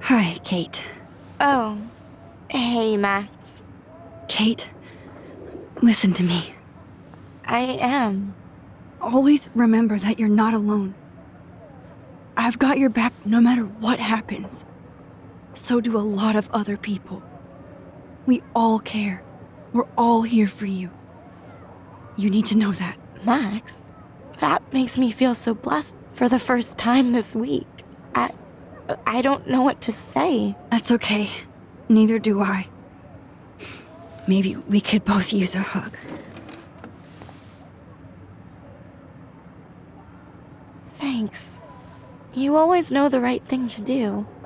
Hi, Kate. Oh, hey, Max. Kate, listen to me. I am. Always remember that you're not alone. I've got your back no matter what happens. So do a lot of other people. We all care. We're all here for you. You need to know that. Max, that makes me feel so blessed for the first time this week. I don't know what to say. That's okay. Neither do I. Maybe we could both use a hug. Thanks. You always know the right thing to do.